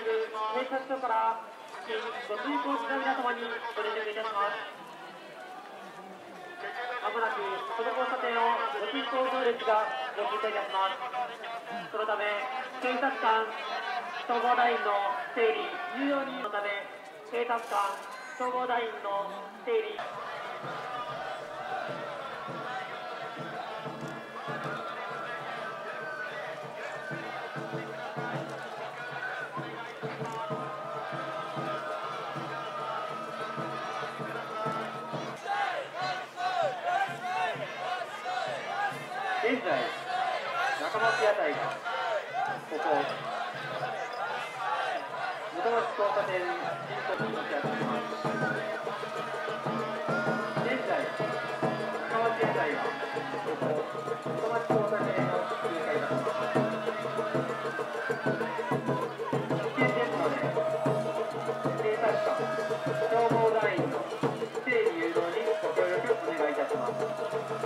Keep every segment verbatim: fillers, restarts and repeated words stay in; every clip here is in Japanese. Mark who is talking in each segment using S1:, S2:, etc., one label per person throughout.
S1: る警察署からご通行の皆様にご連絡いたします。まもなくこの交差点をご通行行列がご通過いたします。そのため警察官消防団員の整理有料にのため警察官消防団員の整理現在、中町屋台がここ元町交差点に進行に立ち上がります。現在、中町屋台がここ元町交差点を通過いたします。危険ですので、警察官、消防団員の整理誘導にご協力お願いいたします。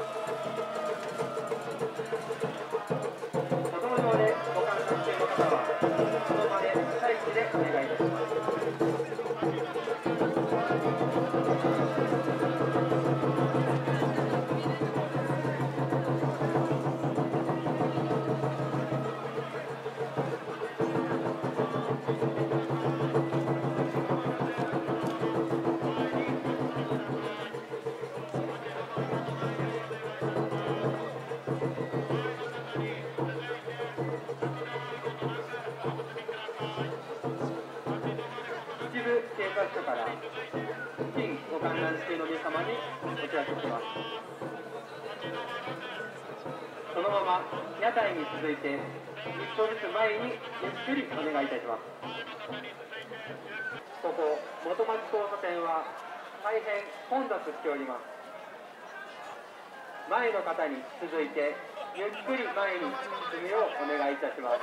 S1: 警察署から新ご観覧中の皆様にお知らせします。そのまま屋台に続いて一歩ずつ前にゆっくりお願いいたします。ここ元町交差点は大変混雑しております。前の方に続いてゆっくり前に進むようお願いいたします。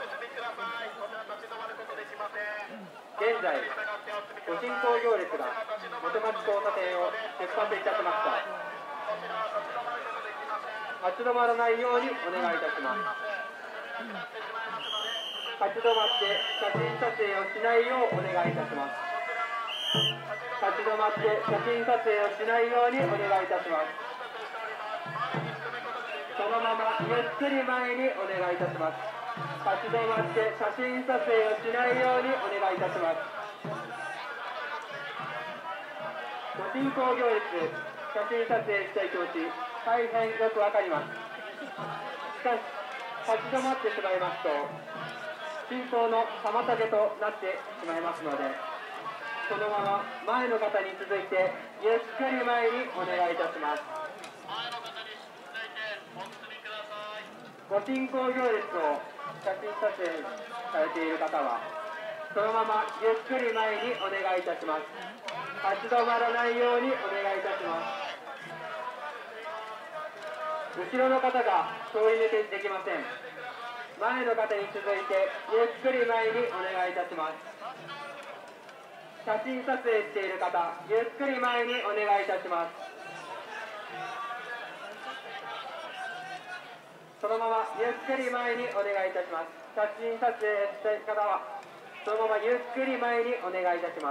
S1: 現在、ご進行行列が元町交差点を出発いたしました。立ち止まらないようにお願いいたします。立ち止まって写真撮影をしないようお願いいたします。立ち止まって写真撮影をしないようにお願いいたします。そのままゆっくり前にお願いいたします。立ち止まって写真撮影をしないようにお願いいたします。ご進行行列、写真撮影したい気持ち、大変よくわかります。しかし、立ち止まってしまいますと、進行の妨げとなってしまいますので、そのまま前の方に続いて、ゆっくり前にお願いいたします。ご進行行列を写真撮影されている方は、そのままゆっくり前にお願いいたします。立ち止まらないようにお願いいたします。後ろの方が通り抜けできません。前の方に続いてゆっくり前にお願いいたします。写真撮影している方、ゆっくり前にお願いいたします。そのままゆっくり前にお願いいたします。写真撮影したい方は、そのままゆっくり前にお願いいたします。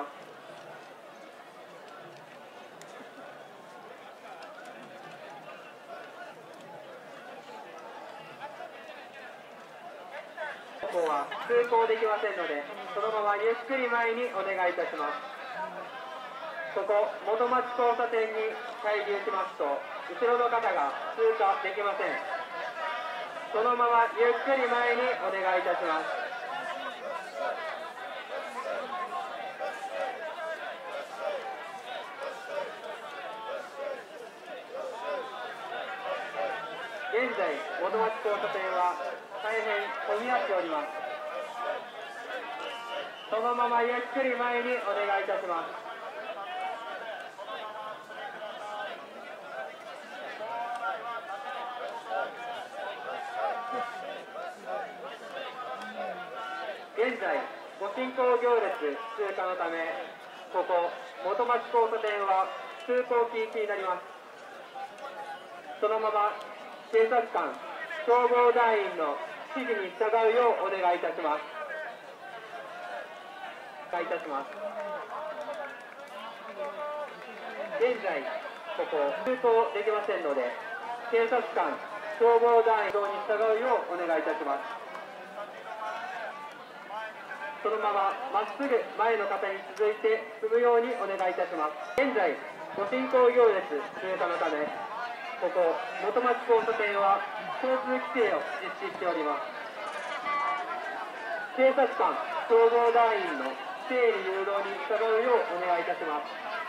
S1: ここは通行できませんので、そのままゆっくり前にお願いいたします。ここ元町交差点に滞留しますと、後ろの方が通過できません。そのままゆっくり前にお願いいたします。現在、元町交差点は大変混み合っております。そのままゆっくり前にお願いいたします。現在、ご進行行列通過のため、ここ元町交差点は通行禁止になります。そのまま警察官、消防団員の指示に従うようお願いいたします。 願いいたします。現在ここ通行できませんので、警察官、消防団員に従うようお願いいたします。そのまままっすぐ前の方に続いて進むようにお願いいたします。現在ご進行行列通過のため、ここ元町交差点は交通規制を実施しております。警察官、消防団員の整理誘導に従うようお願いいたします。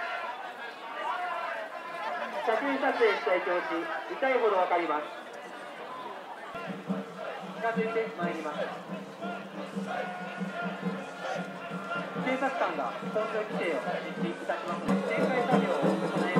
S1: 写真撮影したい気持ち、痛いほどわかります。近づいてまいります。警察官が交通規制を実施いたしますので、展開作業を行い